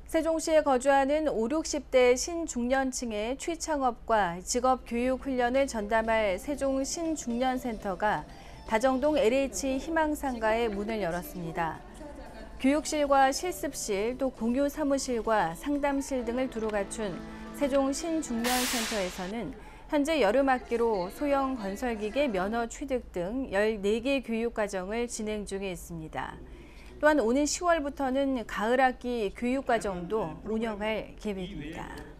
세종시에 거주하는 5, 60대 신중년층의 취창업과 직업교육 훈련을 전담할 세종 신중년센터가 다정동 LH 희망상가에 문을 열었습니다. 교육실과 실습실, 또 공유 사무실과 상담실 등을 두루 갖춘 세종 신중년센터에서는 현재 여름학기로 소형 건설기계 면허 취득 등 14개 교육과정을 진행 중에 있습니다. 또한 오는 10월부터는 가을학기 교육과정도 운영할 계획입니다.